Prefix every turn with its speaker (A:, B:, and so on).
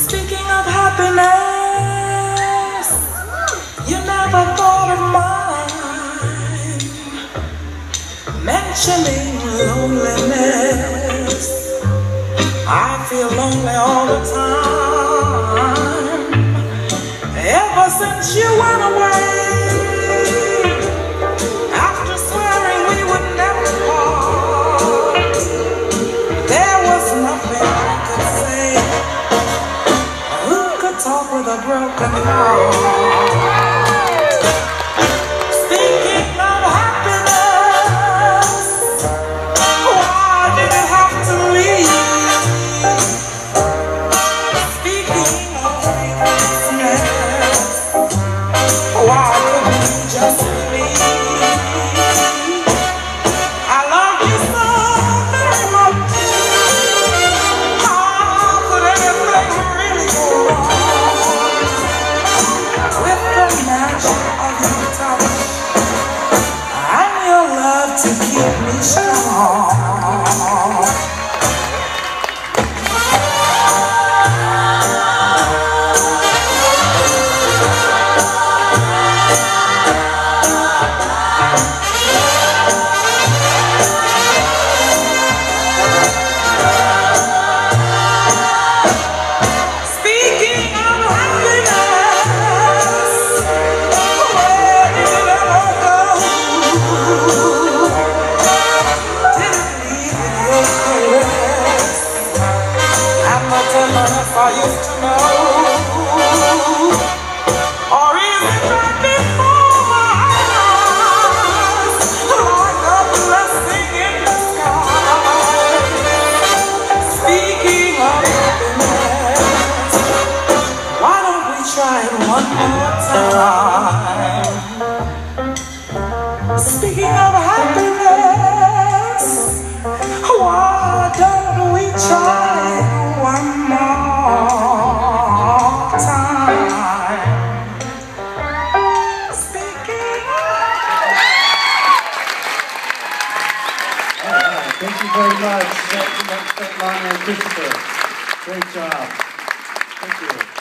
A: Speaking of happiness, you never thought of mine. Mentioning loneliness, I feel lonely all the time. Ever since you went away, after swearing we would never part, there was nothing I could say. Who could talk with a broken heart? Speaking of happiness, why did it have to leave? Speaking of faithlessness, why couldn't you just leave? I love you so very much. How could anything really go wrong? With the magic of your touch and your love to keep me strong. Speaking of happiness, where did it ever go? Did it leave with your caress and the tenderness I used to know? Or is it right before my eyes, like a blessing in the sky? Speaking of happiness, why don't we try it one more time? Speaking of happiness, why don't we try it one more time? Speaking of...
B: All right, thank you very much, Svetlana and Christopher. Great job. Thank you.